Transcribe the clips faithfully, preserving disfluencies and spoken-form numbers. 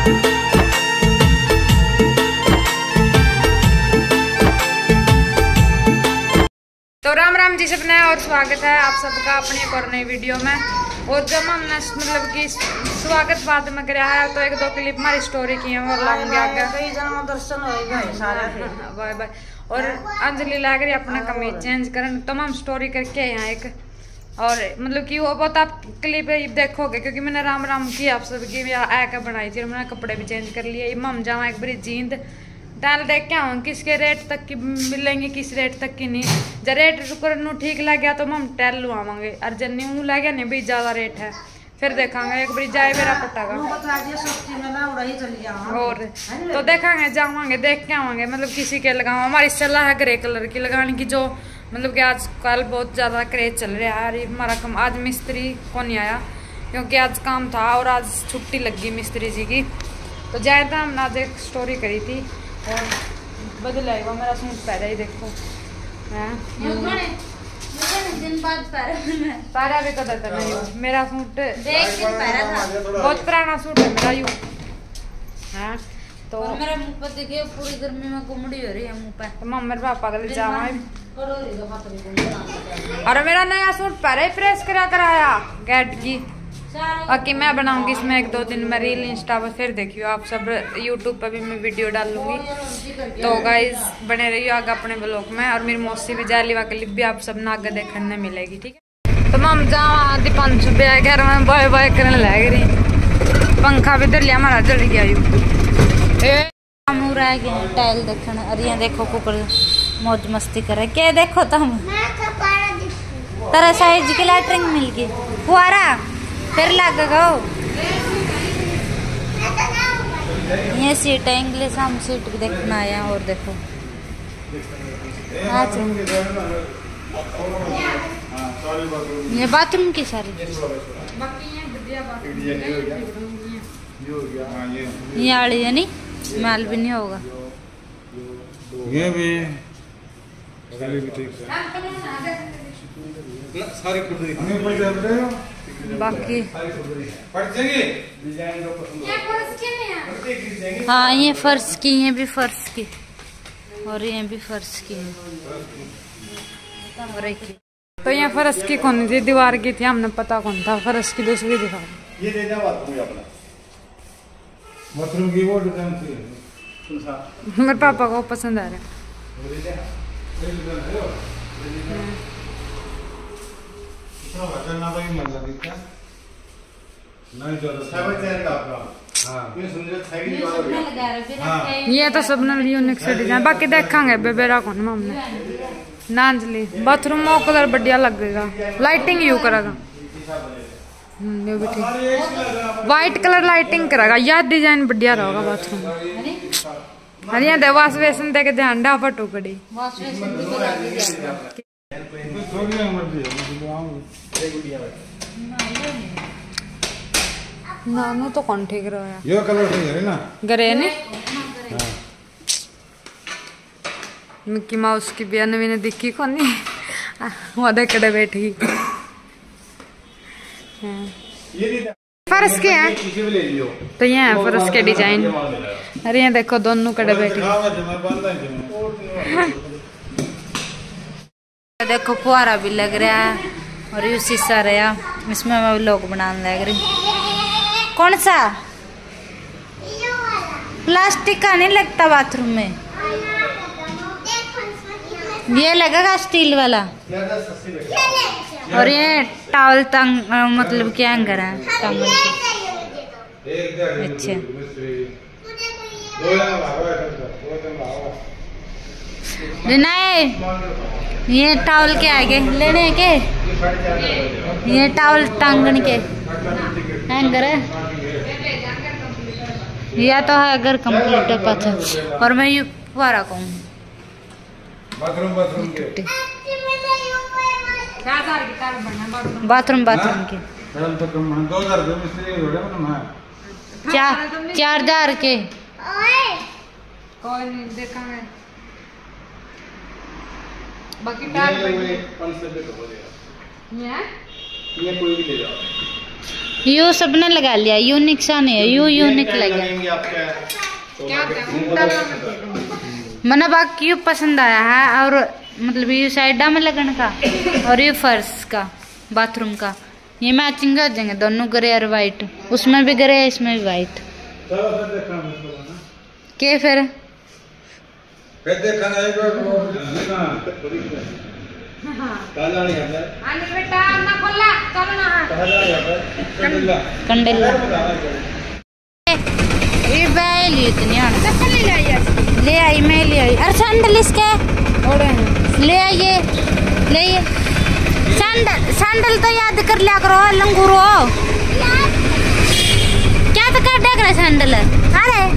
तो राम राम जी सबने और स्वागत है आप सबका अपनी एक और नई वीडियो में। और जब हमने मतलब कि स्वागत बाद में कराया है तो एक दो क्लिप हमारी स्टोरी की है और लाऊंगे आगे दर्शन बाय बाय। और अंजलि लग रही अपना कमीज चेंज करने तो हम स्टोरी करके यहाँ एक और मतलब कि वो बहुत आप क्लिप देखोगे क्योंकि मैंने राम राम की आप सबकी आकर बनाई थी और मैंने कपड़े भी चेंज कर लिए। हम जावा एक बारी जींद डाल देख के आऊँ किसके रेट तक की मिलेंगे किस रेट तक की नहीं। जब रेट नू ठीक लग गया तो हम टेल लुआवांगे और जब न्यू लग गया नहीं भाई ज़्यादा रेट है फिर देखांगे एक बारी जाए मेरा पटागा और तो देखांगे जावांगे देख के आवांगे मतलब किसी के लगाओ। हमारी सलाह है ग्रे कलर की लगाने की जो मतलब कि आजकल बहुत ज़्यादा क्रेज चल रहा है। हमारा कम आज मिस्त्री को नहीं आया क्योंकि आज काम था और आज छुट्टी लगी मिस्त्री जी की तो जाए था हमने आज एक स्टोरी करी थी और बदल आएगा मेरा सूट पहरा ही देखो दिन बाद पहरा भी कदा था नहीं मेरा सूट बहुत पुराना सूट है मेरा यू है तो मेरा मुंह पर देखिए पूरी गर्मी में कुमड़ी हो रही है मुंह पे तो मम्मी पापा के लिए जावा और मेरा नया सूट पहले ही प्रेस करा कराया गेट की बाकी मैं बनाऊंगी इसमें एक दो दिन में रील इंस्टा पर फिर देखियो आप सब यूट्यूब पर भी मैं वीडियो डालूंगी तो गाइज बने रहियो आगे अपने ब्लॉग में। और मेरी मौसी भी जाली वा क्लिप भी आप सब आगे देखने मिलेगी ठीक है। तो हम जावा दीपान सुबह घर में बाय बाय करने लग रही पंखा भी दलिया हमारा जल गया यू रह गए टाइल देखने। अरे यहाँ देखो कुकर मौज मस्ती करे क्या देखो तुम तेरा साइज की लैटरिंग मिल गई फुआरा फिर लग गो ये सीट है इंग्लिश हम सीट भी देखना आया और देखो ये बाथरूम की सारी ये आड़ी है नहीं माल भी नहीं होगा ये भी बाकी हाँ ये फर्श की ये भी फर्श की और ये भी फर्श की है। तो ये फर्श की कौन थी दीवार की थी हमने पता कौन था फर्श की दूसरी दिखा ये दे जा बाथरूम अपना बाथरूम की वो डिजाइन थी मेरे पापा को पसंद आ रहा ये तो सब यूनिक से डिजाइन बाकी देखांगे बेबेरा कौन हमने नांजली बाथरूम में कलर बढ़िया लगेगा लाइटिंग यू करेगा ये भी ठीक व्हाइट कलर लाइटिंग करेगा यह डिजाइन बढ़िया रहेगा बाथरूम। अरे यहाँ वाश बेसन दे के ध्यान डा फटो कड़ी नानो तो कौन ठीक रहा ये कलर ठीक है ना गरे ने मिक्की माउस की भी नवी ने दिखी कौन नहीं वो कड़े बैठी फर्श के हैं तो ये है फर्श के डिजाइन। अरे यहाँ देखो दोनों कड़े बैठी देखो फुहारा भी लग रहा है और ये शीशा रहा इसमें मैं लोग बनाने लग रही। कौन सा प्लास्टिक का नहीं लगता बाथरूम में ये लगेगा स्टील वाला और ये टॉवल तंग मतलब क्या हैंगर है टंगल के अच्छा नहीं ये टॉवल के आगे लेने के ये टॉवल टांगने के हैंगर है या तो है अगर कंप्लीट है पता और मैं ये फुहारा कहूँ बाथरूम बाथरूम के बाथरूम बाथरूम के दो हजार चार चार हजार के कोई नहीं देखेंगे बाकी टाइल ये ये कोई भी ले जाओ यू सबने लगा लिया, यूनिक सा नहीं है, यू यूनिक लगा। मैंने बाकी यू पसंद आया है, और मतलब यू साइडा में लगन का और ये फर्श का बाथरूम का ये मैचिंग हो जाएंगे दोनों, ग्रे और वाइट। उसमें भी ग्रे है, इसमें भी वाइट। के फिर कंडेला ये बैल इतनी ले आई, मैं ले आई। अरे सैंडल इसके ले आइए, ले आइए सैंडल। सैंडल तो याद कर लिया करो लंगूरो, क्या तो कर देख रहे सैंडल। अरे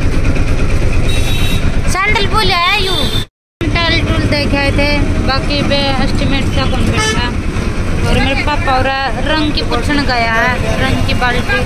सैंडल बोले आया यू टल टूल देखे थे, बाकी पे एस्टिमेट सा कंप्लीट था। और मेरे पापा और रंग की पूछने गया है, रंग की बाल्टी।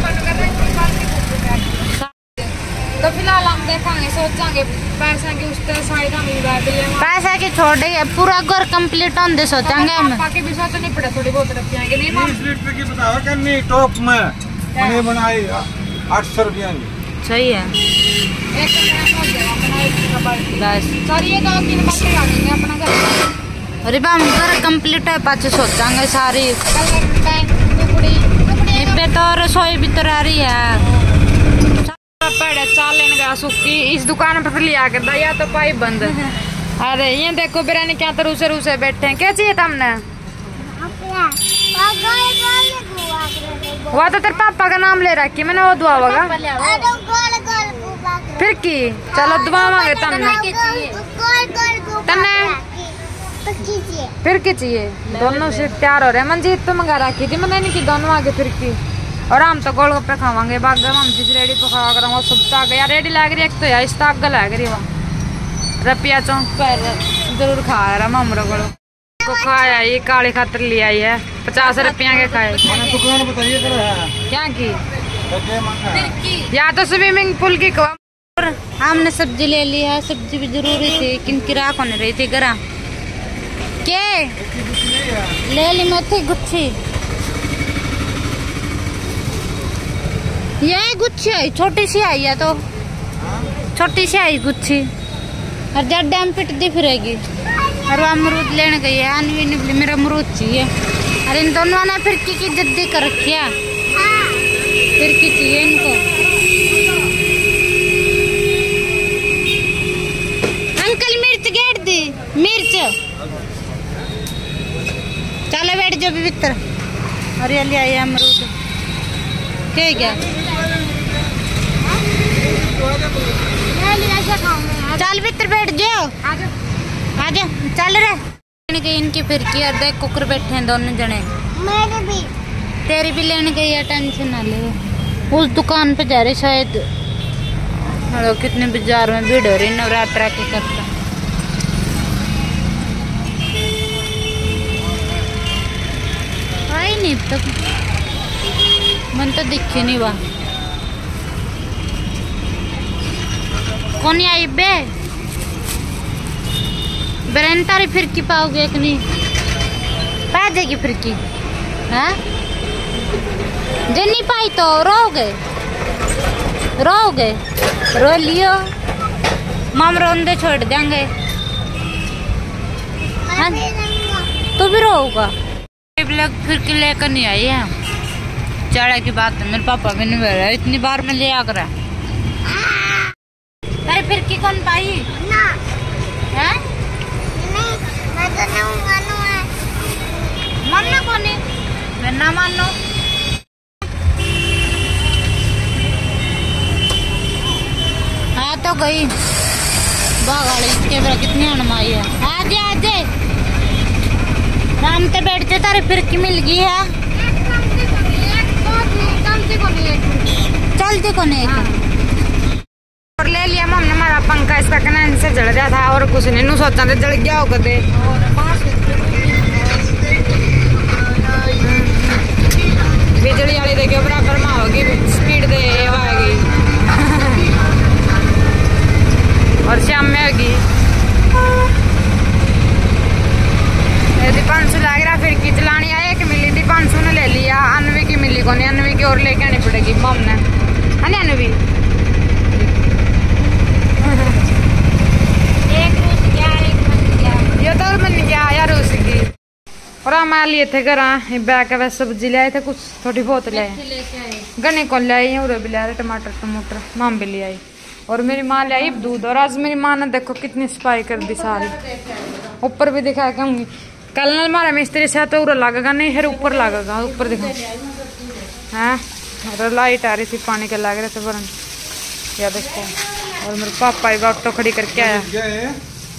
तो फिलहाल हम देखेंगे, सोचेंगे पैसा की उस तरह साइड हम लगा दिए, पैसा की छोड़ दे, पूरा घर कंप्लीट होने सोचेंगे हम। पापा के भी सोचने पड़े, थोड़ी बहुत रुपया के नहीं माम रुपए की बताओ करनी टॉप में मैंने बनाई आठ सौ रुपया की। सही है, एक हो जाएगा अपना एक बाल्टी बस। सर ये दो तीन बाल्टी आ जाएंगे अपना घर। अरे बा हम घर कंप्लीट है, पाछे सोचांगे सारी। कलर टैंक टुकड़ी टुकड़ी पे तो रसोई भी तो आ रही है। पेड़ चाल लेने गया सुखी, इस दुकान पर लिया कर या तो पाइप बंद। अरे ये देखो बिरयानी क्या तो रूसे रूसे बैठे हैं, क्या चाहिए तुमने? वो तो तेरे पापा का नाम ले रखी मैंने, वो दुआ होगा फिर की। चलो दुआ मांगे तुमने तने फिर की चाहिए। दोनों से तैयार हो रहे हैं। मंजीत तो मंगा रखी थी मैंने, नहीं की दोनों आगे फिर की। और हम तो गोलगप्पे खावांगे बागर, हम जिस रेडी पे खावा करेंगे सब ताक यार रेडी लग रही है। एक तो यार इस ताक लग रही है रपिया चौक पर जरूर खा रहा ममरो को खाया, ये काली खातर ले आई है पचास रुपया के खाए। बताइए क्या की या तो स्विमिंग पूल की कवा। हमने सब्जी ले ली है, सब्जी भी जरूरी थी क्योंकि राख होने रही थी गरा के ले ली मेथी गुच्छी। ये गुच्छी आई छोटी सी आई है, तो छोटी सी आई गुच्छी और जब डैम पिट दी फिरेगी। और वो अमरूद लेने गई है, अनवी निकली मेरा अमरूद चाहिए। अरे इन दोनों ने फिरकी की जिद्दी कर रखी है, फिरकी चाहिए इनको। अंकल मिर्च गेट दी, मिर्च चलो बैठ जाओ भीतर। और ये ले आई अमरूद के क्या चल भीतर बैठ जाओ, आजा चल रहे। इनकी फिरकी और देख कुकर बैठे हैं दोनों जने। मेरे भी तेरी भी लेने गई है, टेंशन ना ले। उस दुकान पे जा रही शायद। हेलो कितने बाजार में भीड़ हो रही नवरात्रा के करता। आई नहीं तक मन तो दिखी नहीं वहाँ। कौन आई बे बरन तारी फिरकी पाओगे कि नहीं? पा जाएगी फिरकी हाँ? जे नहीं पाई तो रोगे रोगे रो लियो, माम रोंदे छोड़ देंगे। हाँ? तू भी रोगा। फिरकी लेकर नहीं आई है, चढ़ा की बात है। मेरे पापा भी नहीं रहा, इतनी बार में ले आकर अरे फिरकी कौन पाई ना है? मानना कौन है? मैं ना मानो। हाँ तो गई बागाड़ी इसके बड़ा कितनी अनमाई है। आजे आजे राम ते बैठते तारे फिरकी मिल गई है। चलती को नहीं और ले लिया हमने हमारा पंखा, इसका कनेक्शन से जल गया था और कुछ नहीं सोचा था जल गया होगा दे। बिजली वाली देखियो बराबर में होगी स्पीड दे आएगी और शाम में होगी। यदि पाँच सौ लग रहा फिर की चलानी है, एक मिली थी पाँच सौ ने ले लिया, अनवी की मिली को नहीं, अनवी की और और हम लिए थे घर बैग का सब्जी ले आए थे, कुछ थोड़ी बहुत ले आए, गन्ने को ले आई और भी ले आए, टमाटर टमाटर माम भी ले आई, और मेरी माँ ले आई दूध। और आज मेरी माँ ने देखो कितनी सफाई कर दी सारी, ऊपर भी दिखाया कहूँगी। कल ना हमारा मिस्त्री से तो लगेगा नहीं, फिर ऊपर लगेगा, ऊपर दिखा है। और लाइट आ रही थी, पानी के लग रहे थे बरन, या देखो। और मेरे पापा भी ऑटो खड़ी करके आया,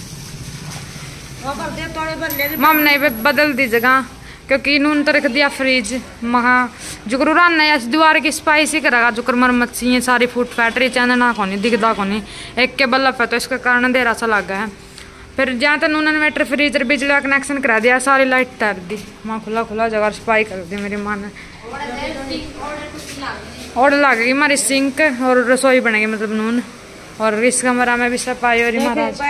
मम ने बदल दी जगह क्योंकि इन्होंने तो रख दिया फ्रिज। महा जुकर राना दीवार की स्पाइसी करेगा, जुकर मरम्मत सी सारी फूट फैक्ट्री चांदना को नहीं दिखता को नहीं, एक के बल्ब है तो इसके कारण अंधेरा सा लग गया है। फिर जहाँ तक उन्होंने इन्वर्टर फ्रीजर बिजली का कनेक्शन करा दिया, सारी लाइट तार दी, माँ खुला खुला जगह सफाई कर दी मेरी माँ ने। और लग गई हमारी सिंक और रसोई बनेगी मतलब नून, और इस कमरा में भी सफाई और महाराज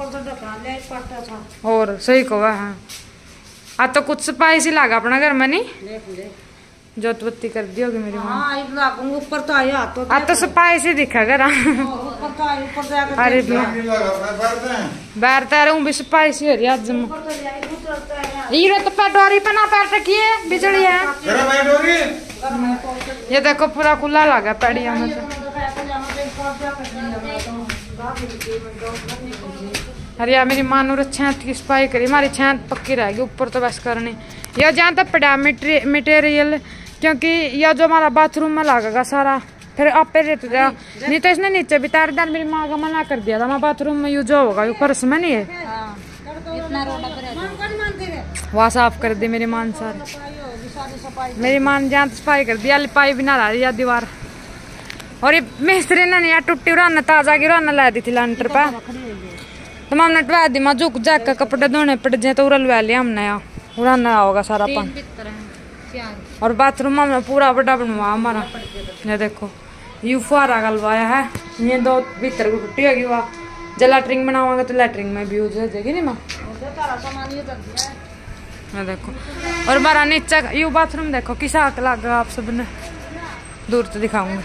और सही को है। आ तो कुछ सफाई सी लगा अपना घर में नहीं, जोत बत्ती कर दी होगी मेरी माँ। ऊपर तो आया आ तो सफाई सी दिखा घर। अरे बैर तैरूं भी सफाई सी हो रही आज। ये तो पैटोरी पे ना पैर रखिए, बिजली है। ये देखो पूरा खुला लगा पैड़िया में से। अरे यार मेरी माँ ने छत की सफाई करी, हमारी छत पक्की रहेगी, ऊपर तो बस करनी। यह जहाँ तक पड़ा मटेरियल, क्योंकि यह जो हमारा बाथरूम में लगेगा सारा, फिर आप पे रेत दिया नहीं तो इसने नीचे भी तारदार मेरी माँ का मना कर दिया था, मैं बाथरूम में यूज होगा, यू फर्श में नहीं है। वहाँ साफ कर दी मेरी माँ ने सारी, मेरी माँ ने जहाँ सफाई कर दिया, लिपाई भी ना ला रही दीवार। और ये मिस्त्री ने नहीं यार टूटी उड़ाना ताजा की उड़ाना ला दी थी लंटर पे, तो हमने टवा दी, मैं झुक जा कर कपड़े धोने पड़ जाए तो उड़लवा लिया हमने, यहाँ उड़ाना होगा सारा पानी। और बाथरूम हमने पूरा बड़ा बनवा हमारा, ये देखो यू फुहारा गलवाया है, ये दो भीतर को टूटी होगी, वहाँ जब लैटरिंग बनावांगे तो लैटरिंग में भी यूज हो जाएगी नहीं माँ। ये देखो और हमारा नीचे यू बाथरूम देखो किसा लगा, आप सबने दूर से दिखाऊंगा।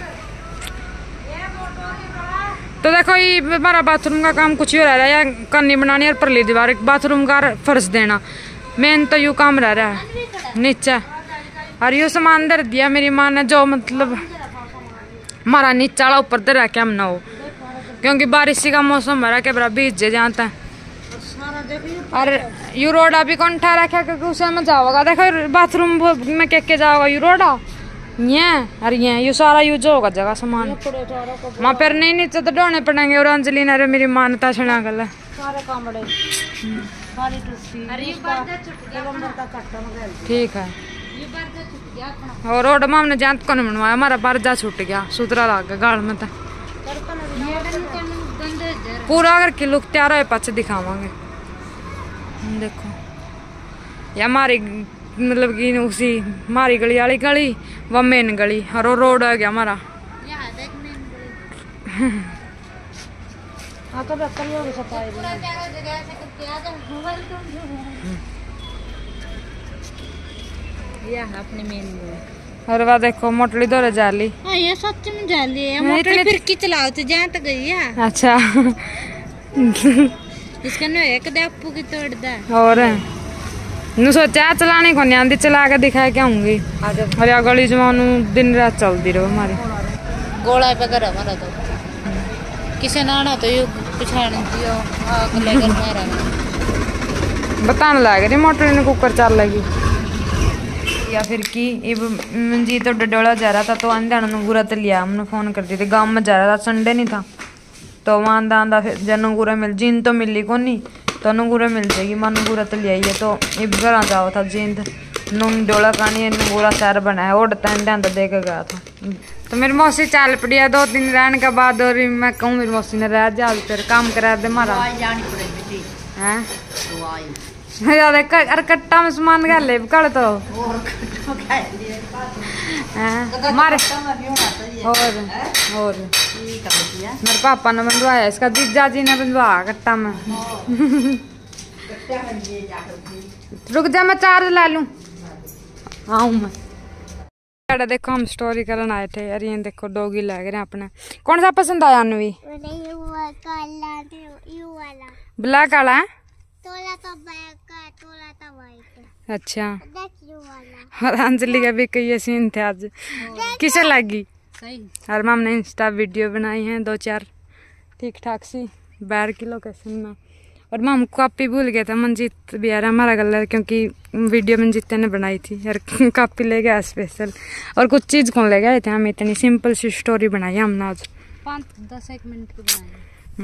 तो देखो ये हमारा बाथरूम का काम कुछ ही रह रहा है, या कन्नी बनानी और परली दीवार बाथरूम का फर्श देना, मेन तो यू काम रह रहा है नीचे। और यू सामान दर दिया मेरी माँ ने, जो मतलब हमारा नीचा वाला ऊपर दर रखे हम ना हो, क्योंकि बारिश का मौसम है, क्या बड़ा बीज जाता है। और यू रोडा भी कौन ठा रखा क्योंकि उसे में जाओगा, देखो बाथरूम में के के जाओगा यू रोडा ये, और ये यू सारा यूज होगा जगह सामान। माँ फिर नहीं नीचे तो ढोने पड़ेंगे। और अंजलि ने मेरी मान्यता छना गल ठीक है। और रोड में हमने जान को नहीं बनवाया, हमारा बर्जा छूट गया, सुतरा लग गया गाल में, तो पूरा अगर किलो तैयार हो पाचे दिखावांगे। देखो ये हमारी मतलब कि उसी हमारी गली वाली गली व मेन गली, और वो रोड हो गया हमारा। अपने मेन और वह देखो मोटली दौरे जाली, हाँ ये सच में जाली है, मोटली फिर की चलाओ तो जहाँ तक गई है। अच्छा इसका नो एक दापू की तोड़ दा। और नु सोचा चलाने को नहीं आंदी, चला के दिखाए क्या होंगी। और या गली जमानू दिन रात चलती रहो हमारी गोला पे कर हमारा तो किसी ना ना तो यू पिछाड़ दियो आग लेकर मारा बताने लग रही मोटर ने कुकर चल लगी या फिर की। जी तो डडोला जा रहा था तो आंधा गुरा तो लिया, हमने फोन कर दी थी, गाँव में जा रहा था, संडे नहीं था, तो वहाँ आंधा आंधा फिर जन गुरा मिल जीन तो मिली को नहीं, तो नुगुरा मिल जाएगी, मन गुरा तो लिया है। तो ये घर जाओ था जींद नून डोला कानी नुगुरा शहर बनाया, और टाइम तो दे के गया था। तो मेरी मौसी चाल पड़ी है दो दिन रहने के बाद, और मैं कहूँ मेरी मौसी ने रह जा फिर काम करा दे मारा है। अरे कट्टा में सामान कर ले कल तो मारे। और और मेरे पापा ने बनवाया, इसका जीजा जी ने बनवा कट्टा में। रुक जा मैं चार्ज ला लूं, आऊं मैं। देखो हम स्टोरी करने आए थे यार, ये देखो डॉगी लग रहे हैं अपने। कौन सा पसंद आया अनवी? ब्लैक वाला है, तोला तो ब्लैक है, तोला तो व्हाइट है। अच्छा, और अंजलि का भी कई सीन थे आज। किसे लगी सही। और मैम ने इंस्टा वीडियो बनाई है दो चार ठीक ठाक सी बाहर की लोकेशन में। और मैम कॉपी भूल गया था, मंजीत भी आ रहा हमारा कलर, क्योंकि वीडियो मंजीत ने बनाई थी और कॉपी ले गया स्पेशल। और कुछ चीज़ कौन ले गए थे, हम इतनी सिंपल सी स्टोरी बनाई हमने आज, पाँच दस एक मिनट की बनाई।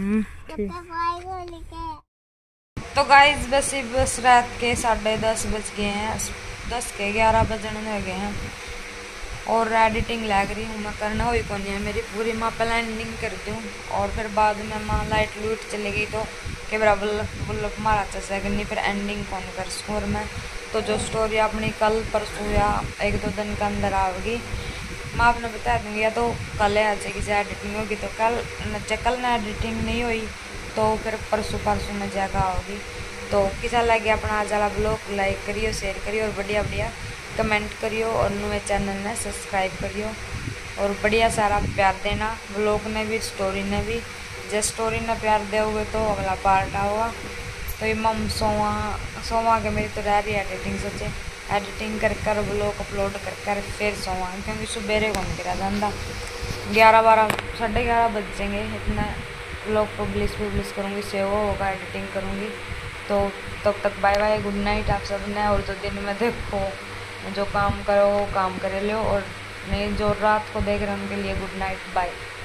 तो गाइस बस बस रात के साढ़े दस बज गए हैं, दस के ग्यारह बजने हो गए हैं और एडिटिंग लग रही हूँ मैं, करना हुई कौन है मेरी पूरी। माँ पहले एंडिंग करती हूँ और फिर बाद में माँ लाइट लूट चली गई तो कैमरा बुल्लक बुल्लक मारा अच्छा करनी, फिर एंडिंग कौन कर स्कोर में। तो जो स्टोरी अपनी कल परसों या एक दो दिन के अंदर आएगी, मैं आपने बता दूँगी, या तो कल आ जाएगी से एडिटिंग होगी तो कल न, कल ना एडिटिंग नहीं हुई तो फिर परसों परसों में जगह होगी। तो किसा लगे अपना आज वाला ब्लॉग लाइक करियो, शेयर करियो और बढ़िया बढ़िया कमेंट करियो और नए चैनल ने सब्सक्राइब करियो और बढ़िया सारा प्यार देना ब्लॉग ने भी स्टोरी ने भी। जब स्टोरी ने प्यार दोगे तो अगला पार्ट आऊगा। तो ये मम सोवा सोवा के मेरी तो रह रही एडिटिंग, सोचे एडिटिंग कर कर ब्लॉग अपलोड कर कर फिर सोवा, क्योंकि सुबेरे कौन करा धंधा, ग्यारह बारह साढ़े ग्यारह बज जाएंगे इतना ब्लॉग पब्लिश पब्लिश करूँगी, सेव होगा एडिटिंग करूँगी। तो तब तक बाय बाय, गुड नाइट आप सब ने। और तो दिन में देखो जो काम करो वो काम कर लो और नहीं जो रात को देख रहे हैं उनके लिए गुड नाइट बाय।